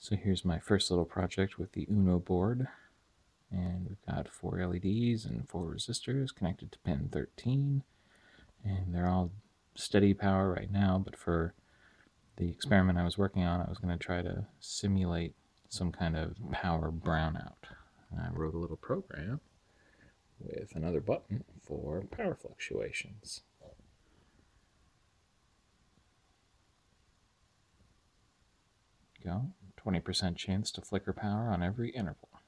So here's my first little project with the Uno board. And we've got 4 LEDs and 4 resistors connected to pin 13. And they're all steady power right now, but for the experiment I was working on, I was going to try to simulate some kind of power brownout. And I wrote a little program with another button for power fluctuations. Go, 20% chance to flicker power on every interval.